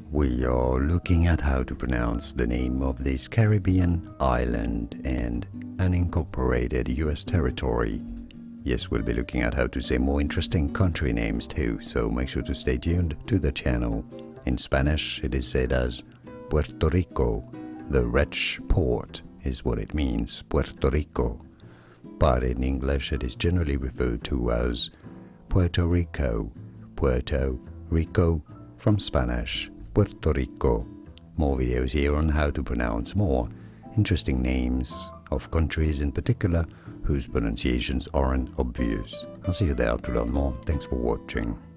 we are looking at how to pronounce the name of this Caribbean island and unincorporated US territory. Yes, we'll be looking at how to say more interesting country names too, so make sure to stay tuned to the channel. In Spanish, it is said as Puerto Rico. The rich port is what it means, Puerto Rico. But in English, it is generally referred to as Puerto Rico. Puerto Rico from Spanish, Puerto Rico. More videos here on how to pronounce more interesting names of countries in particular whose pronunciations aren't obvious. I'll see you there to learn more. Thanks for watching.